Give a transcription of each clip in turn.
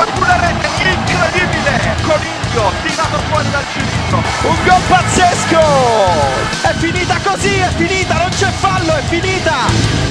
una rete incredibile, Coniglio tirato fuori dal cilindro, un gol pazzesco, è finita così, è finita, non c'è fallo, è finita.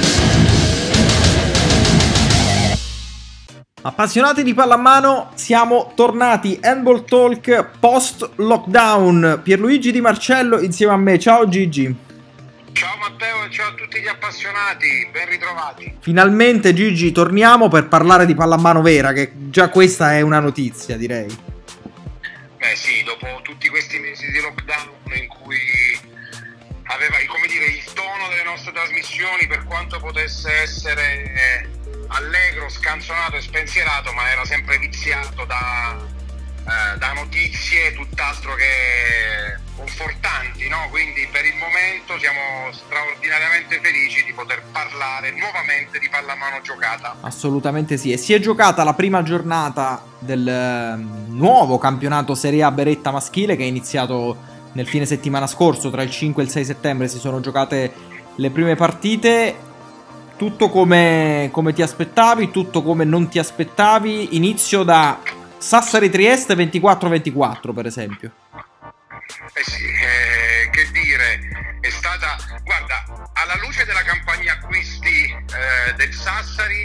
Appassionati di pallamano, siamo tornati, Handball Talk post lockdown. Pierluigi Di Marcello insieme a me, ciao Gigi. Ciao Matteo e ciao a tutti gli appassionati, ben ritrovati. Finalmente Gigi torniamo per parlare di pallamano vera, che già questa è una notizia, direi. Beh sì, dopo tutti questi mesi di lockdown in cui aveva, come dire, il tono delle nostre trasmissioni, per quanto potesse essere allegro, scanzonato e spensierato, ma era sempre viziato da notizie tutt'altro che confortanti, no? Quindi per il momento siamo straordinariamente felici di poter parlare nuovamente di pallamano giocata. Assolutamente sì, e si è giocata la prima giornata del nuovo campionato Serie A Beretta maschile, che è iniziato nel fine settimana scorso. Tra il 5 e il 6 settembre si sono giocate le prime partite. Tutto come ti aspettavi, tutto come non ti aspettavi. Inizio da Sassari Trieste 24-24 per esempio. Sì, che dire, è stata, guarda, alla luce della campagna acquisti del Sassari,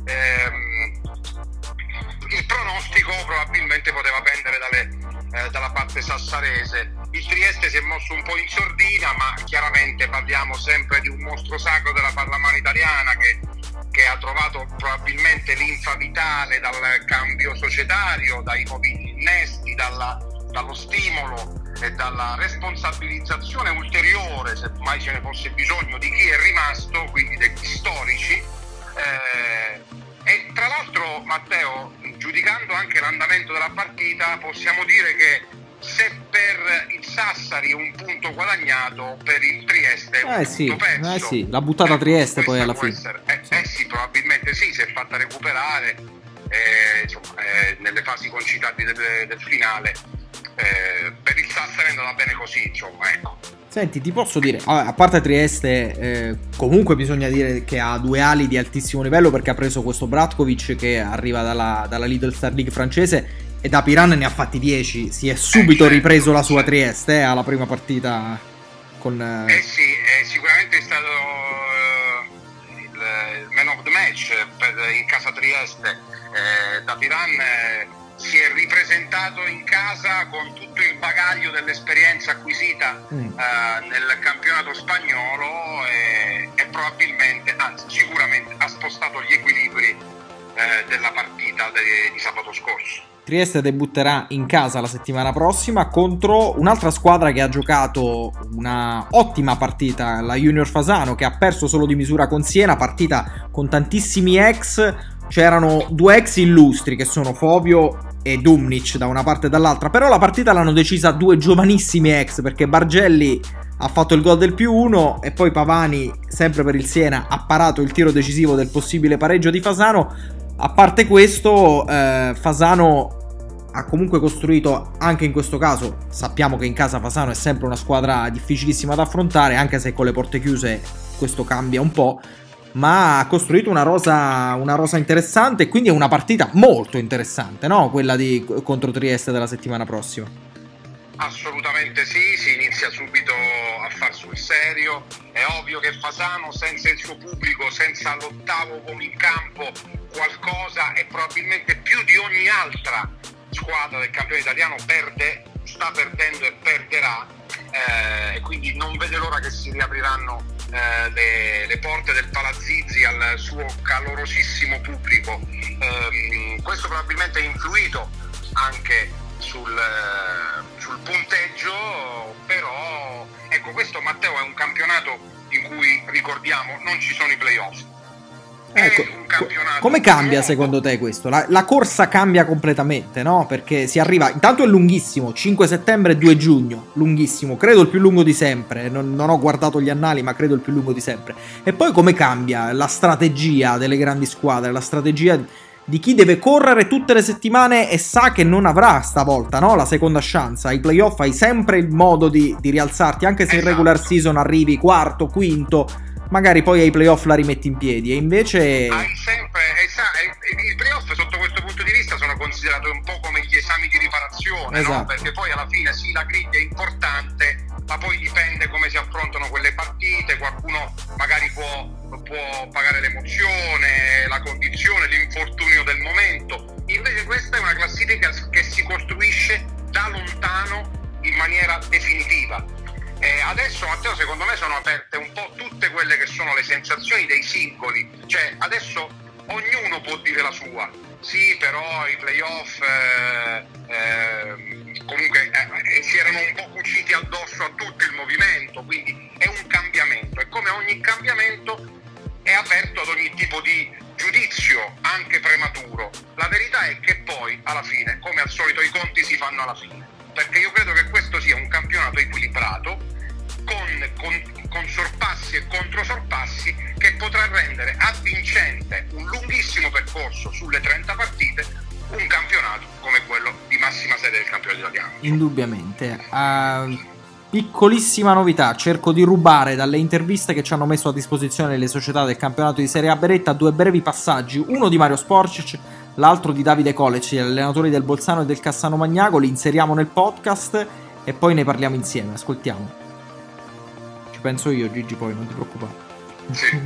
il pronostico probabilmente poteva pendere dalla parte sassarese. Il Trieste si è mosso un po' in sordina, ma chiaramente parliamo sempre di un mostro sacro della pallamano italiana che ha trovato probabilmente linfa vitale dal cambio societario, dai nuovi innesti, dallo stimolo e dalla responsabilizzazione ulteriore, se mai ce ne fosse bisogno, di chi è rimasto, quindi degli storici. E tra l'altro, Matteo, giudicando anche l'andamento della partita, possiamo dire che se per il Sassari un punto guadagnato, per il Trieste un punto perso. Sì, l'ha buttata Trieste poi alla fine. Sì, probabilmente sì, si è fatta recuperare nelle fasi concitate del finale. Per il Sassari è andata bene così, insomma, ecco. Senti, ti posso dire, a parte Trieste, comunque bisogna dire che ha due ali di altissimo livello, perché ha preso questo Bratkovic che arriva dalla Lidl Star League francese, e da Piran ne ha fatti 10. Si è subito ripreso la sua Trieste alla prima partita con... sì, sicuramente è stato il man of the match in casa Trieste. Da Piran si è ripresentato in casa con tutto il bagaglio dell'esperienza acquisita nel campionato spagnolo e probabilmente, anzi sicuramente, ha spostato gli equilibri della partita di sabato scorso. Trieste debutterà in casa la settimana prossima contro un'altra squadra che ha giocato una ottima partita, la Junior Fasano, che ha perso solo di misura con Siena, partita con tantissimi ex. C'erano due ex illustri che sono Fovio e Dumnic da una parte e dall'altra, però la partita l'hanno decisa due giovanissimi ex, perché Bargelli ha fatto il gol del +1 e poi Pavani, sempre per il Siena, ha parato il tiro decisivo del possibile pareggio di Fasano. A parte questo, Fasano ha comunque costruito, anche in questo caso sappiamo che in casa Fasano è sempre una squadra difficilissima da affrontare, anche se con le porte chiuse questo cambia un po', ma ha costruito una rosa interessante, e quindi è una partita molto interessante, no? Quella contro Trieste della settimana prossima. Assolutamente sì, si inizia subito a far sul serio. È ovvio che Fasano, senza il suo pubblico, senza l'ottavo uomo in campo, qualcosa, e probabilmente più di ogni altra squadra del campione italiano, sta perdendo e perderà, e quindi non vede l'ora che si riapriranno le porte del Palazizzi al suo calorosissimo pubblico. Questo probabilmente ha influito anche sul punteggio, però ecco, questo, Matteo, è un campionato in cui, ricordiamo, non ci sono i playoff. Ecco, come cambia secondo te questo? La corsa cambia completamente, no? Perché si arriva, intanto è lunghissimo, 5 settembre e 2 giugno, lunghissimo, credo il più lungo di sempre, non ho guardato gli annali, ma credo il più lungo di sempre. E poi come cambia la strategia delle grandi squadre, la strategia di chi deve correre tutte le settimane e sa che non avrà stavolta, no? La seconda chance. Ai playoff hai sempre il modo di rialzarti, anche se in regular season arrivi quarto, quinto, magari poi ai playoff la rimetti in piedi, e invece hai sempre, i playoff sotto questo punto di vista sono considerati un po' come gli esami di riparazione, esatto. No? Perché poi alla fine sì, la griglia è importante, ma poi dipende come si affrontano quelle partite. Qualcuno magari può pagare l'emozione, la condizione, l'infortunio del momento. Invece questa è una classifica che si costruisce da lontano in maniera definitiva. Adesso, Matteo, secondo me sono aperte un po' tutte quelle che sono le sensazioni dei singoli, cioè adesso ognuno può dire la sua. Sì, però i playoff comunque si erano un po' cuciti addosso a tutto il movimento, quindi è un cambiamento, e come ogni cambiamento è aperto ad ogni tipo di giudizio, anche prematuro. La verità è che poi alla fine, come al solito, i conti si fanno alla fine, perché io credo che questo sia un campionato equilibrato, con sorpassi e controsorpassi, che potrà rendere avvincente un lunghissimo percorso sulle 30 partite, un campionato come quello di massima serie del campionato italiano. Indubbiamente. Piccolissima novità, cerco di rubare dalle interviste che ci hanno messo a disposizione le società del campionato di Serie A Beretta due brevi passaggi, uno di Mario Sporcic, l'altro di Davide Coleci, allenatori del Bolzano e del Cassano Magnago. Li inseriamo nel podcast e poi ne parliamo insieme. Ascoltiamo. Ci penso io, Gigi, poi non ti preoccupare. Sì.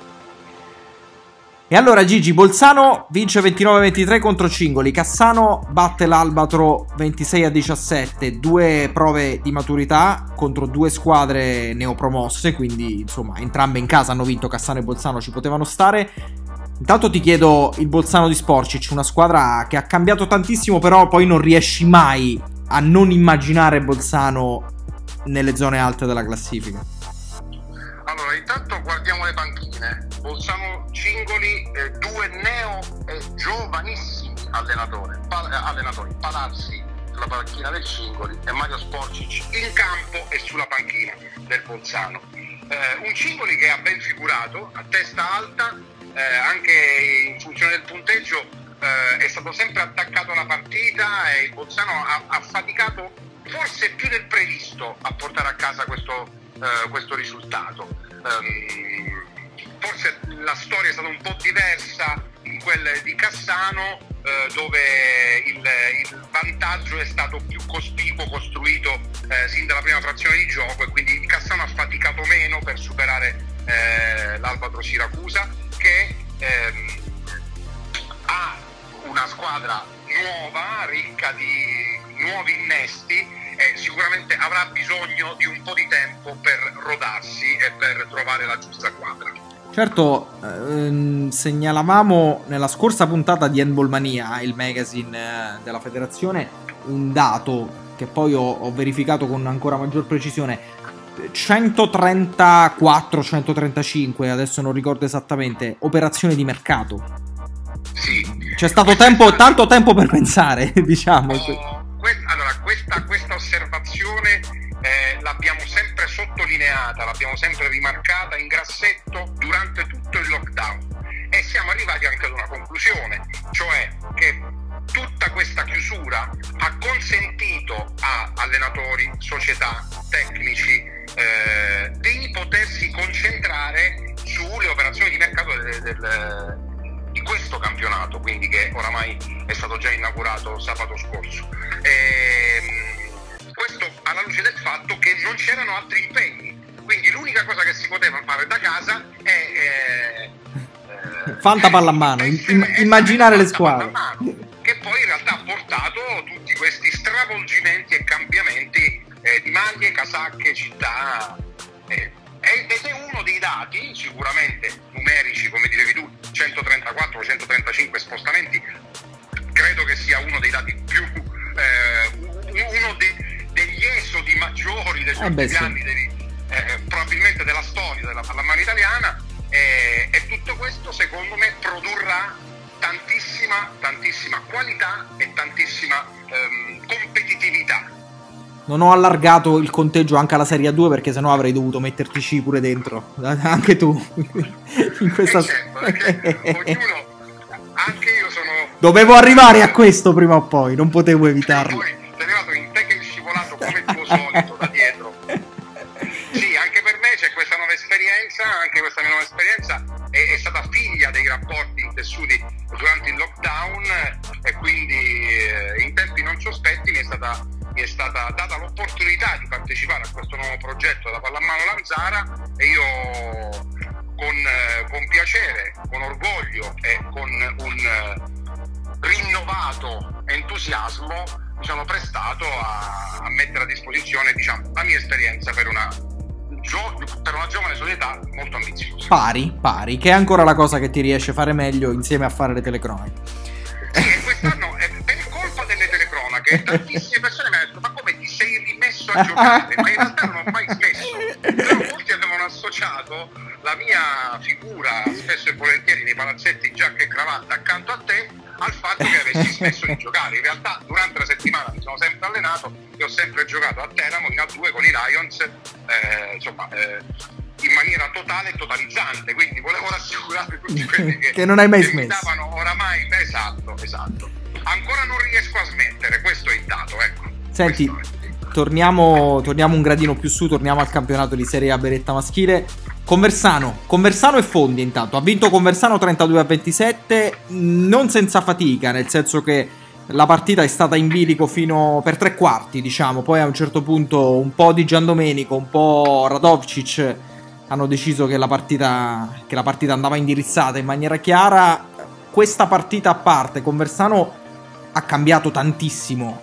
E allora, Gigi, Bolzano vince 29-23 contro Cingoli, Cassano batte l'Albatro 26-17, due prove di maturità contro due squadre neopromosse, quindi insomma entrambe in casa hanno vinto. Cassano e Bolzano ci potevano stare. Intanto ti chiedo il Bolzano di Sporcic, una squadra che ha cambiato tantissimo, però poi non riesci mai a non immaginare Bolzano nelle zone alte della classifica. Allora, intanto guardiamo le panchine. Bolzano Cingoli, due neo e giovanissimi allenatori, Palazzi sulla panchina del Cingoli e Mario Sporcic in campo e sulla panchina del Bolzano. Un Cingoli che ha ben figurato, a testa alta, anche in funzione del punteggio è stato sempre attaccato alla partita, e il Bolzano ha faticato forse più del previsto a portare a casa questo risultato. Forse la storia è stata un po' diversa in quella di Cassano, dove il vantaggio è stato più cospicuo, costruito sin dalla prima frazione di gioco, e quindi il Cassano ha faticato meno per superare l'Albatro Siracusa, che ha una squadra nuova, ricca di nuovi innesti, e sicuramente avrà bisogno di un po' di tempo per rodarsi e per trovare la giusta quadra. Certo, segnalavamo nella scorsa puntata di Handball Mania, il magazine della federazione, un dato che poi ho verificato con ancora maggior precisione: 134-135, adesso non ricordo esattamente, operazioni di mercato. Sì. C'è stato tanto tempo per pensare, diciamo. Allora, questa osservazione l'abbiamo sempre sottolineata, l'abbiamo sempre rimarcata in grassetto durante tutto il lockdown, e siamo arrivati anche ad una conclusione, cioè che tutta questa chiusura ha consentito a allenatori, società, tecnici di potersi concentrare sulle operazioni di mercato di questo campionato, quindi che oramai è stato già inaugurato sabato scorso. Questo alla luce del fatto che non c'erano altri impegni, quindi l'unica cosa che si poteva fare da casa è Fanta palla a mano, immaginare le squadre, che poi in realtà ha portato tutti questi stravolgimenti e cambiamenti di maglie, casacche, città, ed è uno dei dati sicuramente numerici, come dicevi tu, 134-135 spostamenti. Credo che sia uno dei dati più uno degli esodi maggiori degli ultimi anni, probabilmente della storia della pallamano italiana, e tutto questo secondo me produrrà tantissima qualità e tantissima competitività. Non ho allargato il conteggio anche alla Serie A2, perché sennò avrei dovuto metterti C pure dentro, anche tu in questa... certo, perché ognuno, anche io sono... Dovevo arrivare a questo prima o poi, non potevo evitarlo. Poi sei arrivato in te che è scivolato come tuo solito da dietro. Sì, anche per me c'è questa nuova esperienza, anche questa mia nuova esperienza è stata figlia dei rapporti tessuti durante il lockdown, e quindi è stata data l'opportunità di partecipare a questo nuovo progetto da Pallamano Lanzara, e io con piacere, con orgoglio e con un rinnovato entusiasmo mi sono prestato a mettere a disposizione, diciamo, la mia esperienza per una giovane società molto ambiziosa. Pari, che è ancora la cosa che ti riesce a fare meglio insieme a fare le telecronache. Sì, e quest'anno per colpa delle telecronache tantissime persone mi hanno detto: ma come ti sei rimesso a giocare? Ma in realtà non ho mai smesso, però molti avevano associato la mia figura spesso e volentieri nei palazzetti in giacca e cravatta accanto a te al fatto che avessi smesso di giocare. In realtà durante la settimana mi sono sempre allenato e ho sempre giocato a Teramo in A2 con i Lions, in maniera totale e totalizzante, quindi volevo rassicurare tutti quelli che non hai mai smesso. Mi davano oramai, esatto, ancora non riesco a smettere, questo è il dato, ecco. Senti, torniamo un gradino più su, torniamo al campionato di Serie A Beretta maschile. Conversano e Fondi intanto. Ha vinto Conversano 32-27, non senza fatica, nel senso che la partita è stata in bilico fino per 3/4, diciamo. Poi a un certo punto un po' di Giandomenico, un po' Radovcic hanno deciso che la partita andava indirizzata in maniera chiara. Questa partita a parte, Conversano ha cambiato tantissimo,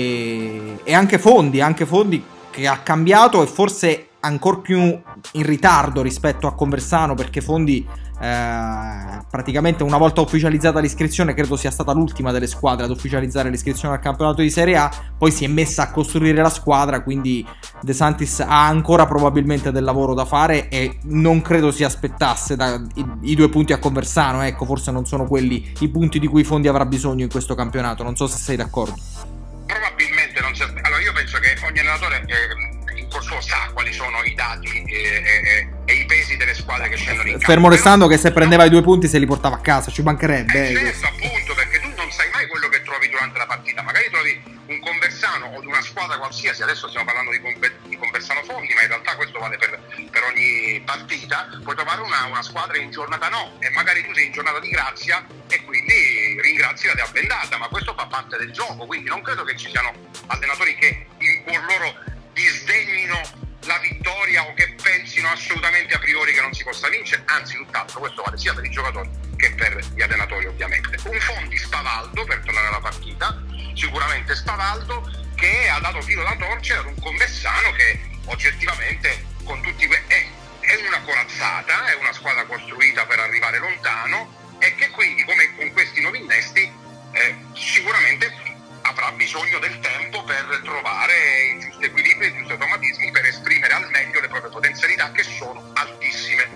e anche Fondi che ha cambiato, e forse ancora più in ritardo rispetto a Conversano, perché Fondi praticamente una volta ufficializzata l'iscrizione, credo sia stata l'ultima delle squadre ad ufficializzare l'iscrizione al campionato di Serie A, poi si è messa a costruire la squadra, quindi De Santis ha ancora probabilmente del lavoro da fare, e non credo si aspettasse i 2 punti a Conversano, ecco, forse non sono quelli i punti di cui Fondi avrà bisogno in questo campionato, non so se sei d'accordo. Probabilmente non si aspetta. Allora io penso che ogni allenatore in corso sa quali sono i dati e i pesi delle squadre che scendono in campo. Fermo restando che se prendeva i 2 punti se li portava a casa, ci mancherebbe. Certo, appunto, perché tu non sai mai quello che trovi durante la partita. Magari trovi un Conversano o di una squadra qualsiasi, adesso stiamo parlando di Conversano Fondi, ma in realtà questo vale per ogni partita. Puoi trovare una squadra in giornata no, e magari tu sei in giornata di grazia e quindi ringrazi la dea bendata, ma questo fa parte del gioco, quindi non credo che ci siano allenatori che in cuor loro disdegnino la vittoria o che pensino assolutamente a priori che non si possa vincere, anzi tutt'altro, questo vale sia per i giocatori che per gli allenatori ovviamente. Un Fondi spavaldo, per tornare alla partita, sicuramente spavaldo, che ha dato filo da torcere ad un Conversano che oggettivamente con tutti è una corazzata, è una squadra costruita per arrivare lontano, e che quindi come con questi nuovi innesti sicuramente avrà bisogno del tempo per trovare il giusto equilibrio, i giusti automatismi per esprimere al meglio le proprie potenzialità, che sono altissime.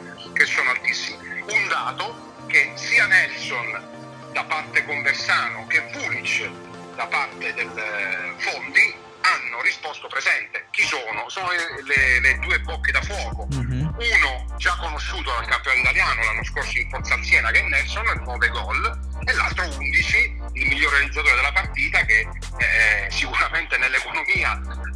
Un dato che sia Nelson da parte Conversano che Vulic da parte del Fondi hanno risposto presente. Chi sono? Sono le 2 bocche da fuoco. Uno già conosciuto dal campionato italiano l'anno scorso in Forza al Siena, che è Nelson, 9 gol, e l'altro 11, il miglior realizzatore della partita, che sicuramente nell'economia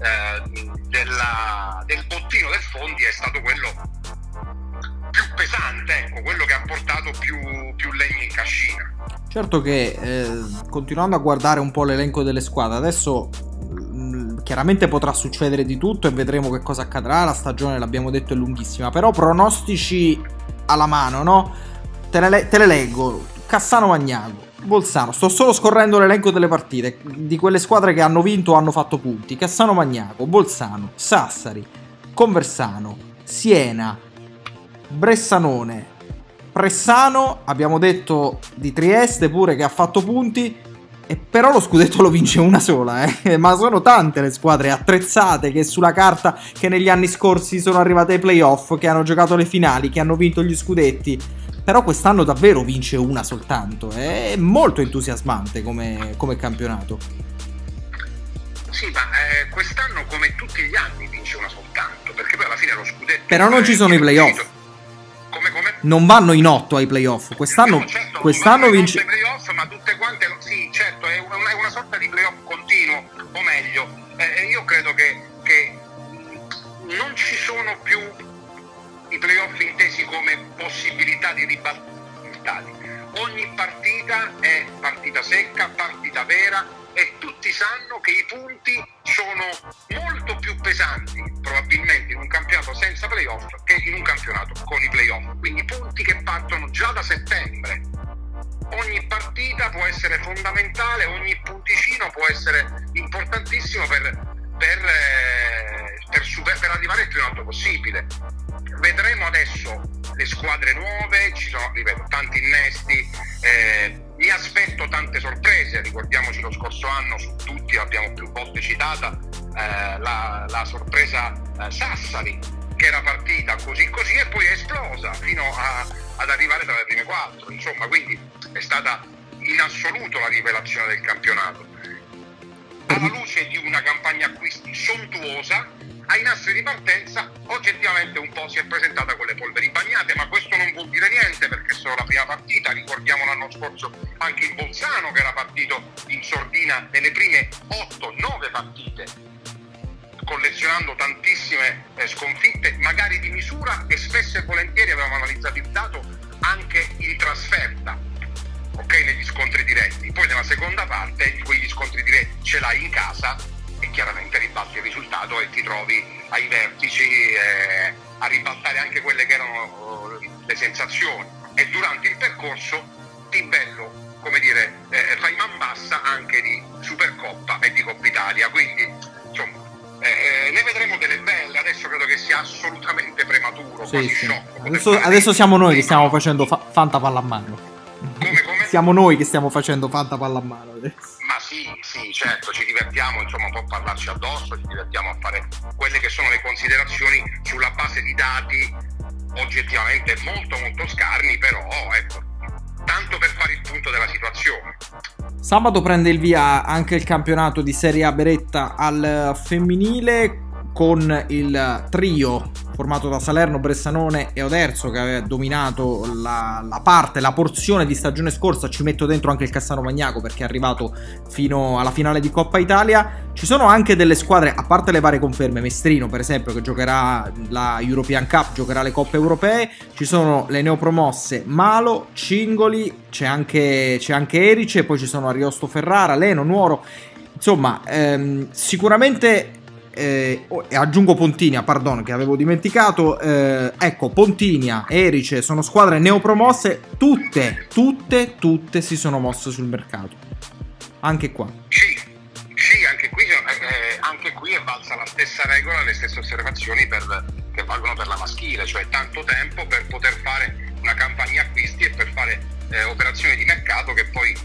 del bottino del Fondi è stato quello più pesante, ecco, quello che ha portato più legna in cascina. Certo che continuando a guardare un po' l'elenco delle squadre, adesso chiaramente potrà succedere di tutto e vedremo che cosa accadrà. La stagione, l'abbiamo detto, è lunghissima, però pronostici alla mano, no? Te le leggo. Cassano Magnago, Bolzano, sto solo scorrendo l'elenco delle partite di quelle squadre che hanno vinto o hanno fatto punti. Cassano Magnago, Bolzano, Sassari, Conversano, Siena, Bressanone, Pressano, abbiamo detto di Trieste pure che ha fatto punti, e però lo scudetto lo vince una sola, ma sono tante le squadre attrezzate che sulla carta, che negli anni scorsi sono arrivate ai playoff, che hanno giocato le finali, che hanno vinto gli scudetti, però quest'anno davvero vince una soltanto. È molto entusiasmante come campionato. Sì, ma quest'anno come tutti gli anni vince una soltanto, perché poi alla fine lo scudetto... Però non ci sono i playoff. Come? Non vanno in 8 ai playoff. Quest'anno, no, certo, quest'anno vince... ai playoff, ma tutte quante... Sì, certo, è una sorta di playoff continuo, o meglio, io credo che non ci sono più i playoff intesi come possibilità di ribaltati. Ogni partita è partita secca, partita vera, e tutti sanno che i punti sono molto più pesanti probabilmente in un campionato senza playoff che in un campionato con i playoff, quindi punti che partono già da settembre. Ogni partita può essere fondamentale, ogni punticino può essere importantissimo per arrivare il più in alto possibile. Vedremo adesso le squadre nuove, ci sono, ripeto, tanti innesti, mi aspetto tante sorprese. Ricordiamoci lo scorso anno, su tutti l'abbiamo più volte citata, la sorpresa Sassari, che era partita così e poi è esplosa fino ad arrivare tra le prime 4, insomma, quindi è stata in assoluto la rivelazione del campionato. Alla luce di una campagna acquisti sontuosa, ai nastri di partenza oggettivamente un po' si è presentata con le polveri bagnate, ma questo non vuol dire niente, perché è solo la prima partita. Ricordiamo l'anno scorso anche il Bolzano, che era partito in sordina nelle prime 8-9 partite, collezionando tantissime sconfitte, magari di misura, e spesso e volentieri avevamo analizzato il dato anche in trasferta, ok, negli scontri diretti. Poi nella seconda parte quegli scontri diretti ce l'hai in casa e chiaramente ribalti il risultato e ti trovi ai vertici a ribaltare anche quelle che erano le sensazioni, e durante il percorso ti bello, come dire, fai man bassa anche di Supercoppa e di Coppa Italia, quindi insomma ne vedremo delle belle. Adesso credo che sia assolutamente prematuro, quasi sciocco. Adesso siamo noi che stiamo facendo Fanta Pallamano. Come? Siamo noi che stiamo facendo Fanta Pallamano adesso. Ma sì, certo, ci divertiamo, insomma, un po' a parlarci addosso, ci divertiamo a fare quelle che sono le considerazioni sulla base di dati oggettivamente molto molto scarni, però ecco, tanto per fare il punto della situazione. Sabato prende il via anche il campionato di Serie A Beretta al femminile, con il trio formato da Salerno, Bressanone e Oderzo, che aveva dominato la porzione di stagione scorsa. Ci metto dentro anche il Cassano Magnaco, perché è arrivato fino alla finale di Coppa Italia. Ci sono anche delle squadre, a parte le varie conferme, Mestrino per esempio, che giocherà la European Cup, giocherà le Coppe Europee. Ci sono le neopromosse Malo, Cingoli, c'è anche Erice, poi ci sono Ariosto Ferrara, Leno, Nuoro. Insomma, sicuramente... e aggiungo Pontinia, pardon, che avevo dimenticato. Ecco, Pontinia, Erice sono squadre neopromosse, tutte si sono mosse sul mercato. Anche qua. Sì, anche qui è valsa la stessa regola, le stesse osservazioni che valgono per la maschile, cioè tanto tempo per poter fare una campagna acquisti e per fare operazioni di mercato che poi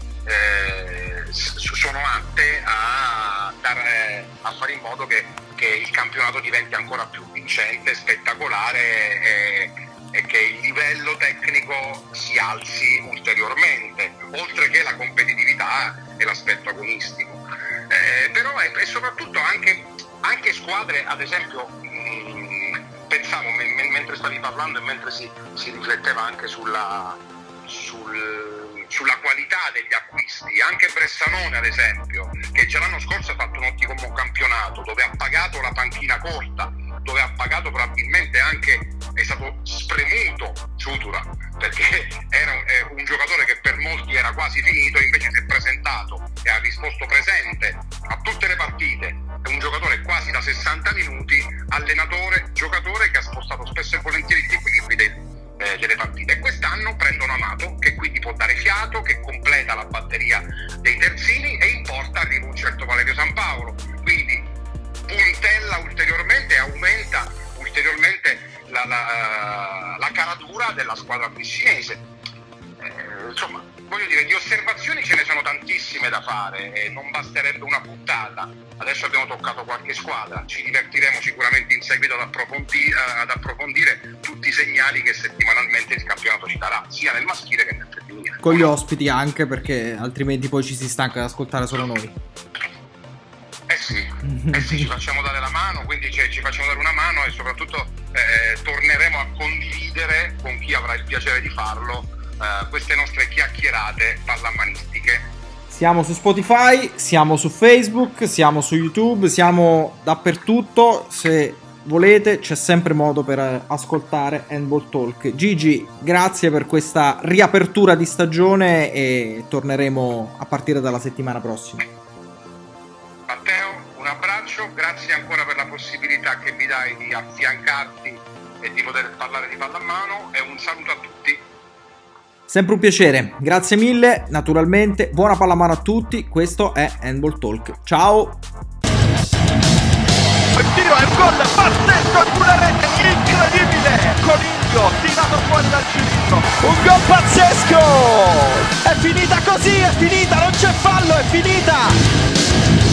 sono atte a fare in modo che il campionato diventi ancora più vincente, spettacolare, e che il livello tecnico si alzi ulteriormente, oltre che la competitività e l'aspetto agonistico. Però è soprattutto anche squadre, ad esempio, pensavo mentre stavi parlando e mentre si rifletteva anche sulla qualità degli acquisti, anche Bressanone ad esempio, che già l'anno scorso ha fatto un ottimo campionato, dove ha pagato la panchina corta, dove ha pagato probabilmente anche, è stato spremuto Ciutura, perché era un giocatore che per molti era quasi finito, invece si è presentato e ha risposto presente a tutte le partite. È un giocatore quasi da 60 minuti, allenatore, giocatore che ha spostato spesso e volentieri gli equilibri delle partite. E quest'anno prendono Amato, che quindi può dare fiato, che completa la batteria dei terzini, e in porta arriva un certo Valerio Sampaolo, quindi puntella ulteriormente e aumenta ulteriormente la caratura della squadra piscinese. Insomma, voglio dire, di osservazioni ce ne sono tantissime da fare, non basterebbe una puntata. Adesso abbiamo toccato qualche squadra, ci divertiremo sicuramente in seguito ad approfondire tutti i segnali che settimanalmente il campionato ci darà, sia nel maschile che nel femminile. Con gli ospiti anche, perché altrimenti poi ci si stanca ad ascoltare solo noi. Sì, ci facciamo dare la mano, quindi ci facciamo dare una mano, e soprattutto torneremo a condividere con chi avrà il piacere di farlo queste nostre chiacchierate pallamanistiche. Siamo su Spotify, siamo su Facebook, siamo su YouTube, siamo dappertutto. Se volete c'è sempre modo per ascoltare Handball Talk. Gigi, grazie per questa riapertura di stagione, e torneremo a partire dalla settimana prossima. Matteo, un abbraccio. abbraccio, grazie ancora per la possibilità che mi dai di affiancarti e di poter parlare di pallamano, e un saluto a tutti. Sempre un piacere, grazie mille, naturalmente, buona pallamano a tutti, questo è Handball Talk, ciao! Il tiro è un gol pazzesco, una rete incredibile, Coniglio tirato fuori dal cilindro, Un gol pazzesco! È finita così, è finita, non c'è fallo, è finita!